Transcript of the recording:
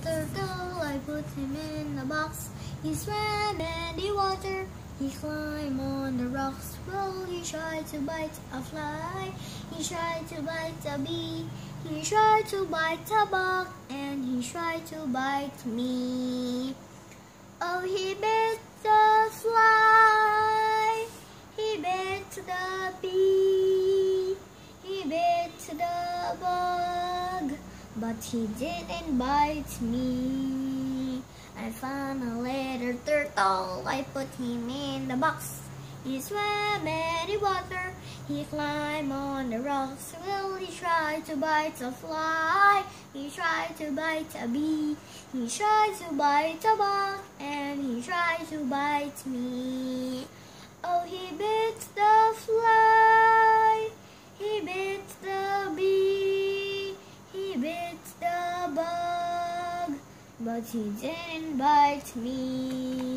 turtle, I put him in a box. He swam in the water, he climbed on the rocks. Well, he tried to bite a fly, he tried to bite a bee, he tried to bite a bug, and he tried to bite me. Oh, he bit the fly, he bit the bee, he bit the bug, but he didn't bite me. I found a little turtle, I put him in the box. He swam in the water, he climbed on the rocks. Well, he tried to bite a fly, he tried to bite a bee, he tried to bite a bug, and he tried to bite me. Oh, he bit the fly, he bit the bee, he bit the bug, but he didn't bite me.